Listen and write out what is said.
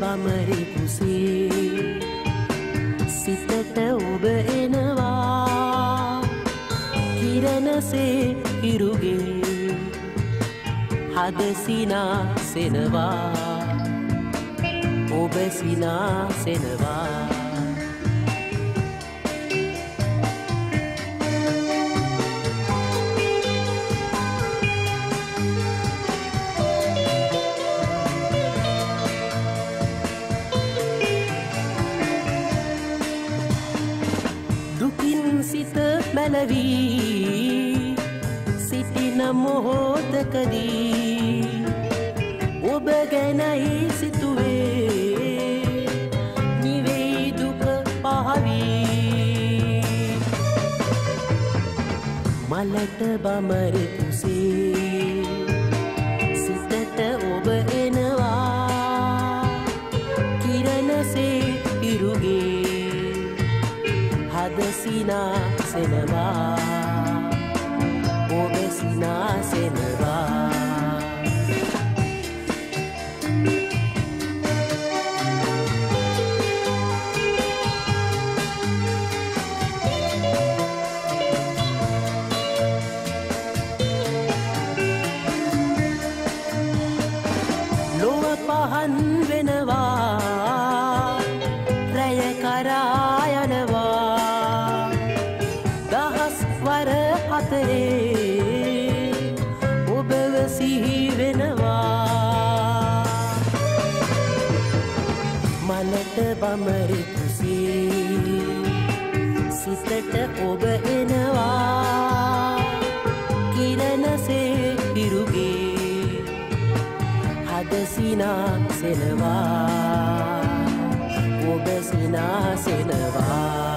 බමරි කුසේ සිතට ඔබ එනවා කිරණසේ හිරුගේ හද සිනාසෙනවා ඔබ සිනාසෙනවා සිත මැලවී සිටින මොහොතකදී ඔබ ගැනයි සිතුවේ නිවෙයි දුක පහවී මලට බමර කුසේ සිතට ඔබ එනවා කිරණසේ පිරුගේ හද සිනාසෙනවා ඔබ සිනාසෙනවා ලොව පහන් වෙනවා රැය කරා යනවා වර අතරේ ඔබව සිහි වෙනවා මනට බමරි කුසේ සිතට ඔබ එනවා කිරණසේ පිරුගේ හද සිනාසෙනවා ඔබ සිනාසෙනවා